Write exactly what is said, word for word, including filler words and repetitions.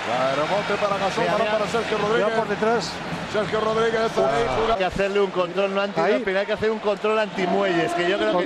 La de remonte para Gasol, sí, para, para Sergio Rodríguez. por detrás. Sergio Rodríguez. Ahí, hay que hacerle un control no anti-doping, hay que hacer un control antimuelles, que yo creo que